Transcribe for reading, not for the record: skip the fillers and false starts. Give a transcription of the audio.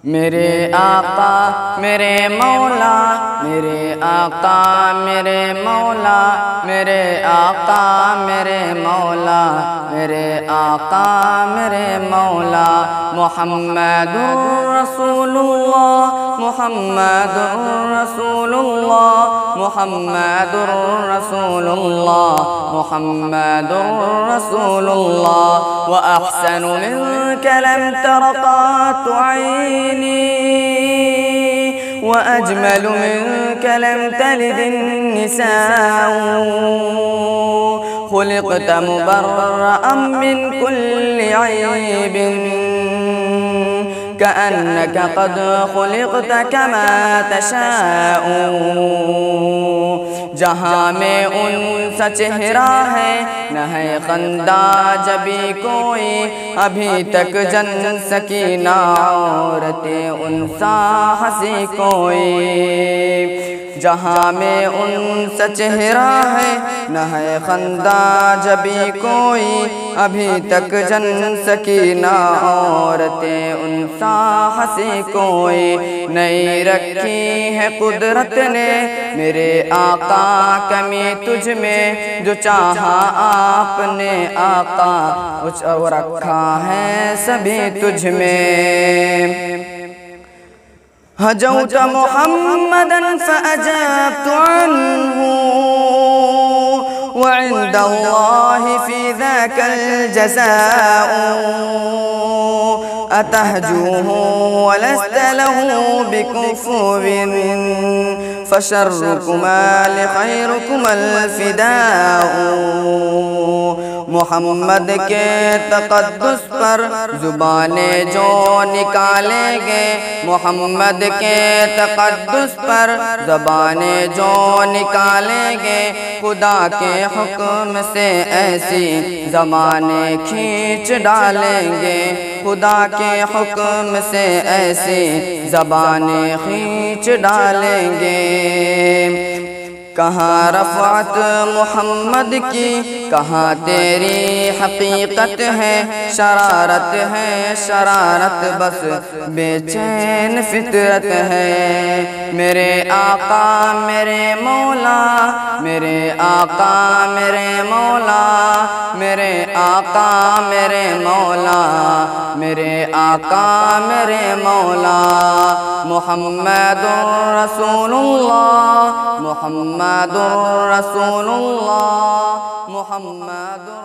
میرے آقا میرے مولا، میرے آقا میرے مولا، میرے آقا میرے مولا، میرے آقا میرے مولا، محمد رسول اللہ، محمد رسول اللہ، محمد رسول اللہ، محمد رسول اللہ، وأحسن منك لم تر قط عيني، وأجمل منك لم تلد النساء، خلقت مبرأ من كل عيب، كأنك قد خلقت كما تشاء، جہاں میں ان سا چہرہ ہے نہ ہے خندہ جبھی کوئی، ابھی تک جن سکی نہ عورت ان سا ہنسی کوئی، جہاں میں ان سا چہرہ ہے نہ ہے خندہ جبھی کوئی، ابھی تک جن سکی نہ عورت ان سا ہنسی کوئی، نہیں رکھی ہے قدرت نے میرے آقا کمی تجھ میں، جو چاہا آپ نے آقا وہ رکھا ہے سبھی تجھ میں، ہجوت محمدا فأجابت عنه، وعند الله في ذاك الجزاء، أتهجوه ولست له بكفو، فشركما لخيركما الفداء، محمد کے تقدس پر زبانیں جو نکالیں گے، محمد کے تقدس پر زبانیں جو نکالیں گے، خدا کے حکم سے ایسی زبانیں کھینچ ڈالیں گے، خدا کے حکم سے ایسی زبانیں کھینچ ڈالیں گے، کہاں رفعت محمد کی کہاں تیری حقیقت ہے، شرارت ہے شرارت بس بے چین فطرت ہے، میرے آقا میرے مولا، میرے آقا میرے مولا، میرے آقا میرے مولا، میرے آقا میرے مولا، محمد رسول اللہ، محمد رسول اللہ، محمد